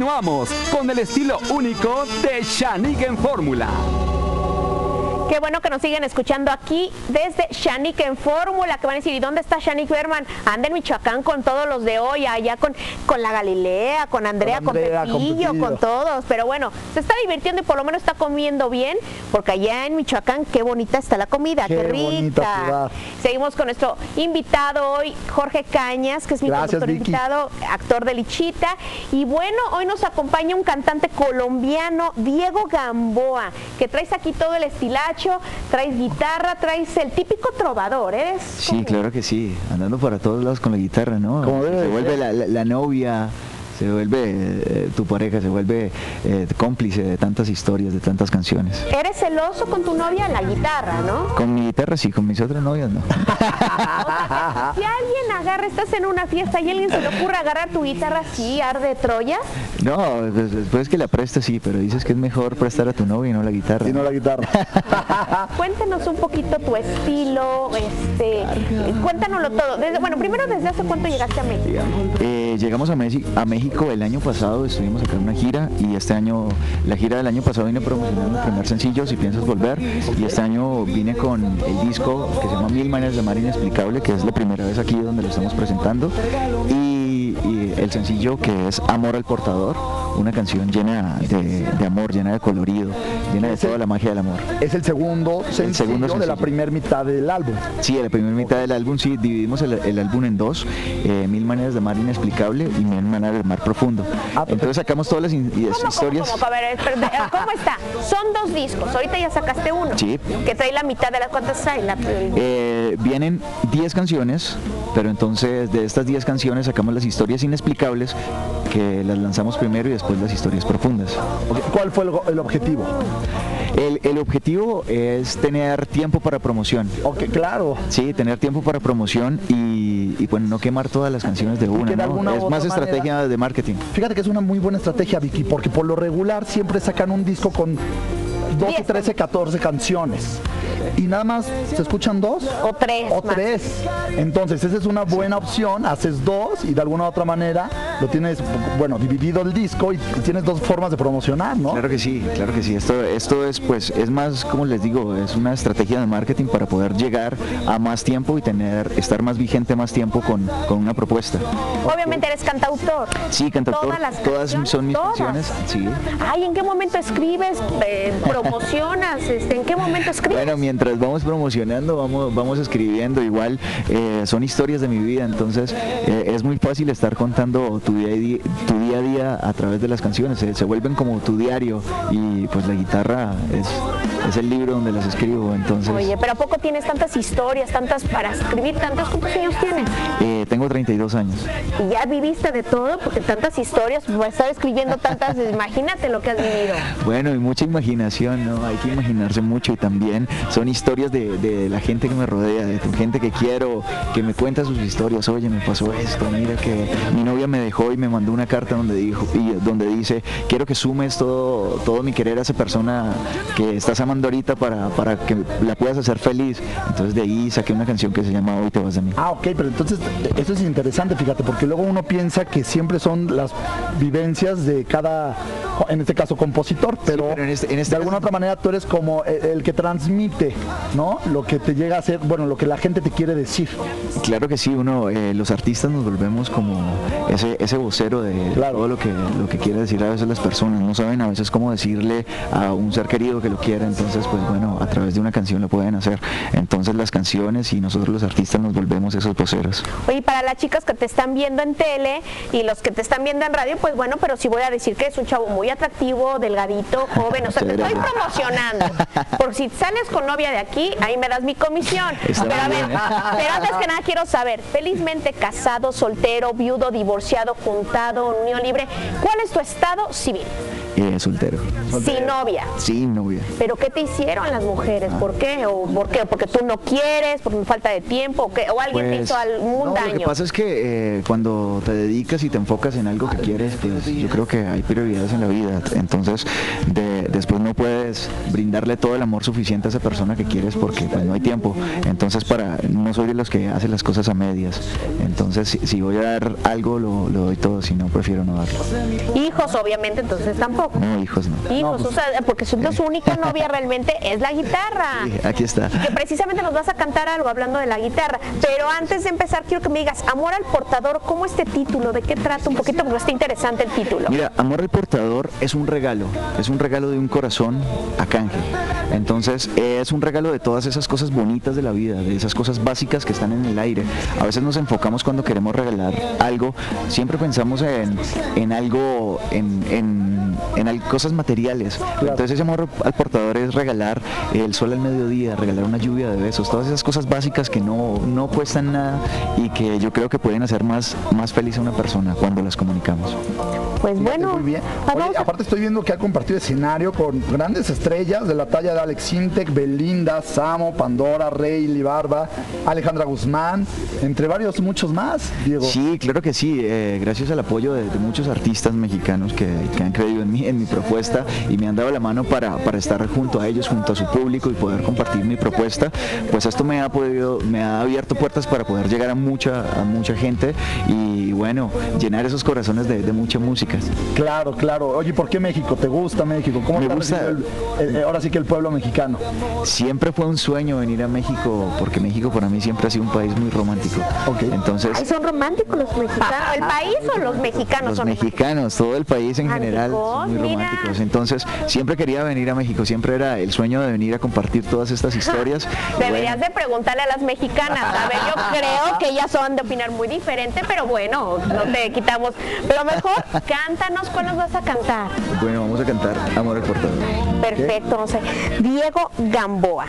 Continuamos con el estilo único de Shanique en Fórmula. Qué bueno que nos siguen escuchando aquí desde Shanique en Fórmula, que van a decir, ¿y dónde está Shanique Berman? Anda en Michoacán con todos los de hoy, allá con la Galilea, con Andrea, con Pepillo, con todos. Pero bueno, se está divirtiendo y por lo menos está comiendo bien, porque allá en Michoacán, qué bonita está la comida, qué rica. Seguimos con nuestro invitado hoy, Jorge Cañas, que es mi conductor invitado, actor de Lichita. Y bueno, hoy nos acompaña un cantante colombiano, Diego Gamboa, que traes aquí todo el estilacho. Traes guitarra, traes el típico trovador, ¿eres? Sí, claro que sí, andando para todos lados con la guitarra, ¿no? Se vuelve la novia, se vuelve tu pareja, se vuelve cómplice de tantas historias, de tantas canciones. ¿Eres celoso con tu novia? La guitarra, ¿no? Con mi guitarra sí, con mis otras novias no. O sea, si alguien agarra, estás en una fiesta y alguien se le ocurre agarrar tu guitarra, ¿sí arde Troya? No, después que la prestas sí, pero dices que es mejor prestar a tu novia y no la guitarra. Y no la guitarra. Cuéntanos un poquito tu estilo, cuéntanoslo todo. Bueno, primero, ¿desde hace cuánto llegaste a México? Llegamos a México el año pasado, estuvimos acá en una gira y este año, la gira del año pasado vine promocionando el primer sencillo, Si Piensas Volver, y este año vine con el disco que se llama Mil Maneras de Amar Inexplicable, que es la primera vez aquí donde lo estamos presentando, y el sencillo que es Amor al Portador, una canción llena de amor, llena de colorido, llena de toda la magia del amor. Es el segundo sencillo de la primera mitad del álbum. Sí, de la primera mitad del álbum, sí, dividimos el álbum en dos, Mil Maneras de Amar Inexplicable y Mil Maneras de Amar Profundo. Entonces sacamos todas las historias. ¿Cómo? A ver, ¿cómo está? Son dos discos, ahorita ya sacaste uno. Sí. Que trae la mitad de las cuantas trae. Vienen 10 canciones, pero entonces de estas 10 canciones sacamos las historias inexplicables, que las lanzamos primero y después las historias profundas. ¿Cuál fue el objetivo? El objetivo es tener tiempo para promoción. Ok, claro. Sí, tener tiempo para promoción y bueno, no quemar todas las canciones de una, ¿no? Es más estrategia de marketing. Fíjate que es una muy buena estrategia, Vicky, porque por lo regular siempre sacan un disco con 12, 13, 14 canciones. Y nada más se escuchan 2 o 3. Entonces esa es una buena opción, haces 2 y de alguna u otra manera lo tienes, bueno, dividido el disco y tienes 2 formas de promocionar, ¿no? Claro que sí, claro que sí. Esto es, pues, es más, como les digo, es una estrategia de marketing para poder llegar a más tiempo y estar más vigente más tiempo con una propuesta. Obviamente eres cantautor. Sí, cantautor. Todas son mis canciones. Sí. Ay, ¿en qué momento escribes? ¿Promocionas? ¿En qué momento escribes? Bueno, mientras vamos promocionando, vamos escribiendo. Igual son historias de mi vida, entonces es muy fácil estar contando tu día a día a través de las canciones. Se vuelven como tu diario y pues la guitarra es el libro donde las escribo. Entonces. Oye, pero ¿a poco tienes tantas historias, tantas para escribir, tantos? ¿Cuántos años tienes? Tengo 32 años. ¿Y ya viviste de todo? Porque tantas historias, pues estar escribiendo tantas, imagínate lo que has vivido. Bueno, y mucha imaginación, ¿no? Hay que imaginarse mucho y también son historias de la gente que me rodea, de gente que quiero, que me cuenta sus historias. Oye, me pasó esto, mira que mi novia me dejó y me mandó una carta donde dice, quiero que sumes todo mi querer a esa persona que estás amando ahorita para que la puedas hacer feliz. Entonces de ahí saqué una canción que se llama Hoy te vas de mí. Ah, ok, pero entonces eso es interesante, fíjate, porque luego uno piensa que siempre son las vivencias de cada, en este caso, compositor, pero, sí, pero de alguna otra manera tú eres como el que transmite, ¿no? Lo que te llega a ser, bueno, lo que la gente te quiere decir. Claro que sí, los artistas nos volvemos como ese vocero de todo lo que quiere decir a veces las personas. No saben a veces cómo decirle a un ser querido que lo quiera, entonces pues bueno, a través de una canción lo pueden hacer. Entonces las canciones y nosotros los artistas nos volvemos esos voceros. Oye, para las chicas que te están viendo en tele y los que te están viendo en radio, pues bueno, pero sí voy a decir que es un chavo muy atractivo, delgadito, joven, o sea, te estoy promocionando. Por si sales con novia de aquí, ahí me das mi comisión. Pero a ver, pero antes que nada quiero saber, felizmente casado, soltero, viudo, divorciado, juntado, unión libre, ¿cuál es tu estado civil? Soltero. Sin novia. Sin novia. ¿Pero qué te hicieron las mujeres? ¿Por qué? ¿O por qué? ¿Porque tú no quieres? ¿Por falta de tiempo? ¿O, qué? ¿O alguien te hizo algún no, daño? Lo que pasa es que cuando te dedicas y te enfocas en algo que quieres, pues yo creo que hay prioridades en la vida. Entonces, después no puedes brindarle todo el amor suficiente a esa persona que quieres porque pues no hay tiempo. Entonces, no soy de los que hacen las cosas a medias. Entonces, si voy a dar algo, lo doy todo. Si no, prefiero no darlo. Hijos, obviamente, entonces tampoco. No, hijos no. Hijos, o sea, porque su única novia realmente es la guitarra. Sí, aquí está. Que precisamente nos vas a cantar algo hablando de la guitarra. Pero antes de empezar, quiero que me digas, Amor al Portador, ¿cómo este título? ¿De qué trata un poquito? Porque está interesante el título. Mira, Amor al Portador es un regalo de un corazón a canje. Entonces, es un regalo de todas esas cosas bonitas de la vida, de esas cosas básicas que están en el aire. A veces nos enfocamos cuando queremos regalar algo, siempre pensamos en algo, en cosas materiales. Entonces ese amor al portador es regalar el sol al mediodía, regalar una lluvia de besos, todas esas cosas básicas que no cuestan nada y que yo creo que pueden hacer más feliz a una persona cuando las comunicamos. Pues bueno, muy bien. Oye, aparte estoy viendo que ha compartido escenario con grandes estrellas de la talla de Alex Sintek, Belinda, Samo, Pandora, Rey, Libarba, Alejandra Guzmán, entre varios muchos más, Diego. Sí, claro que sí, gracias al apoyo de muchos artistas mexicanos que han creído en mi propuesta y me han dado la mano para estar junto a ellos, junto a su público y poder compartir mi propuesta, pues esto me ha abierto puertas para poder llegar a mucha gente y bueno, llenar esos corazones de mucha música. Claro, claro. Oye, ¿por qué México? ¿Te gusta México? ¿Cómo Me te gusta. ahora sí que el pueblo mexicano? Siempre fue un sueño venir a México, porque México para mí siempre ha sido un país muy romántico. Okay. Entonces, ¿Ay, son románticos los mexicanos? ¿El país o los mexicanos los son mexicanos, todo el país en general son muy mira. románticos. Entonces, siempre quería venir a México, siempre era el sueño de venir a compartir todas estas historias. Deberías de preguntarle a las mexicanas. A ver, yo creo que ellas son de opinar muy diferente, pero bueno, no te quitamos. Pero mejor, cántanos, ¿cuál nos vas a cantar? Bueno, vamos a cantar Amor al Portador. Perfecto, no sé. Diego Gamboa.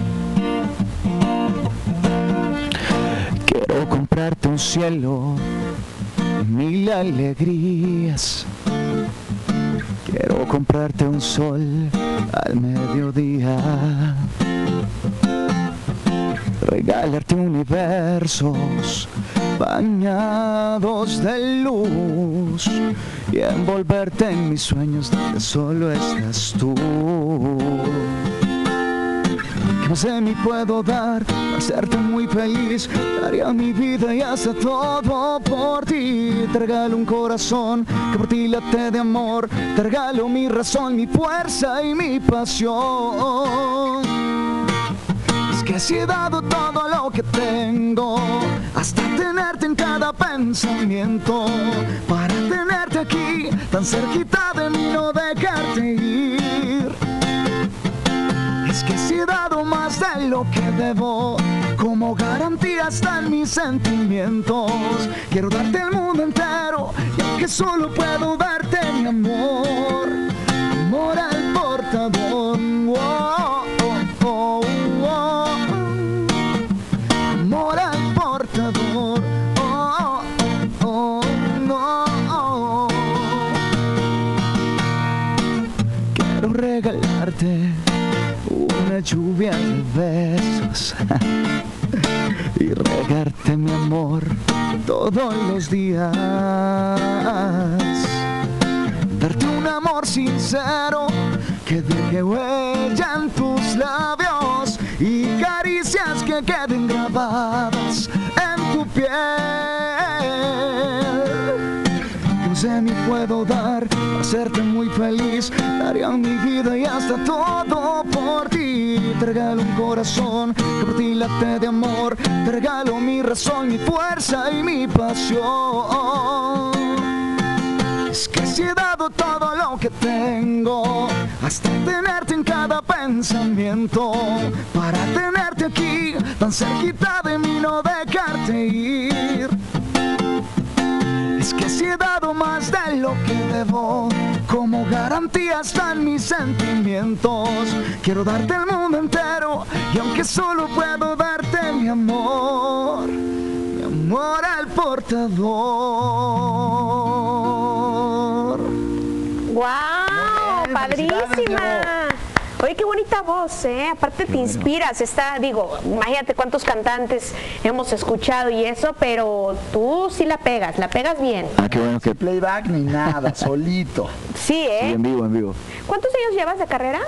Quiero comprarte un cielo, 1000 alegrías. Quiero comprarte un sol al mediodía. Regalarte universos bañados de luz y envolverte en mis sueños donde solo estás tú. ¿Qué más de mí puedo dar para hacerte muy feliz? Daría mi vida y hasta todo por ti. Te regalo un corazón que por ti late de amor. Te regalo mi razón, mi fuerza y mi pasión. Es que si he dado todo lo que tengo, hasta tenerte en cada pensamiento, para tenerte aquí, tan cerquita de mí, no dejarte ir. Es que si he dado más de lo que debo, como garantía están mis sentimientos. Quiero darte el mundo entero, y aunque solo puedo darte mi amor, amor al portador. Oh, oh, oh, oh. Amor al portador. Oh, oh, oh, no. Quiero regalarte una lluvia de besos y regarte mi amor todos los días. Darte un amor sincero que deje huella en tus labios y caricias que queden grabadas en tu piel. Que no sé ni puedo dar para hacerte muy feliz. Daría mi vida y hasta todo por ti. Te regalo un corazón que por ti late de amor. Te regalo mi razón, mi fuerza y mi pasión. Es que si he dado todo lo que tengo, hasta tenerte en cada pensamiento, para tenerte aquí, tan cerquita de mí, no dejarte ir. Es que si he dado más de lo que debo, como garantía están mis sentimientos. Quiero darte el mundo entero, y aunque solo puedo darte mi amor al portador. ¡Guau! voz, aparte te inspiras, imagínate cuántos cantantes hemos escuchado y eso, pero tú sí la pegas bien. Ah, qué bueno que... Playback ni nada, solito. Sí, Sí, en vivo. ¿Cuántos años llevas de carrera?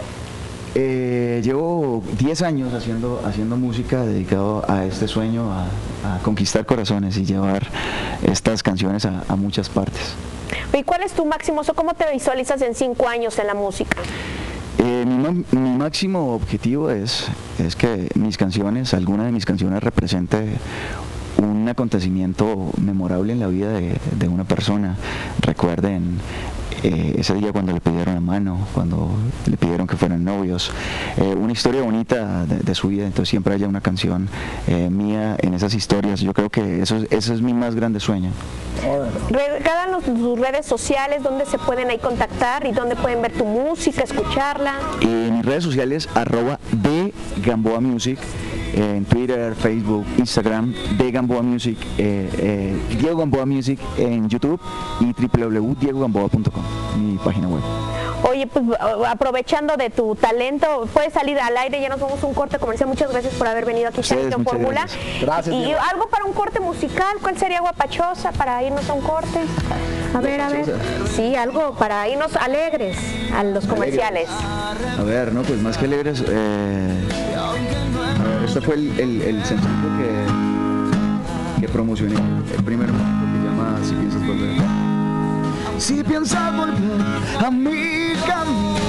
Llevo 10 años haciendo música, dedicado a este sueño, a conquistar corazones y llevar estas canciones a muchas partes. ¿Y cuál es tu máximo? ¿Cómo te visualizas en 5 años en la música? Mi máximo objetivo es que alguna de mis canciones represente un acontecimiento memorable en la vida de una persona. Recuerden ese día cuando le pidieron la mano, cuando le pidieron que fueran novios, una historia bonita de su vida. Entonces siempre haya una canción mía en esas historias. Yo creo que ese es mi más grande sueño. Regálanos tus redes sociales, donde se pueden ahí contactar y donde pueden ver tu música, escucharla. Mis redes sociales @de Gamboa Music, en Twitter, Facebook, Instagram, de Gamboa Music, Diego Gamboa Music en YouTube y www.diegogamboa.com, mi página web. Oye, pues aprovechando de tu talento, puedes salir al aire, ya nos vamos a un corte comercial. Muchas gracias por haber venido aquí, Shanique en Fórmula. Gracias. Y algo para un corte musical, ¿cuál sería guapachosa para irnos a un corte? A ver. Sí, algo para irnos alegres a los comerciales. A ver, no, pues más que alegres, este fue el sencillo que promocioné el primer momento, que llama Si Piensas Volver. Si piensas volver a mi camino,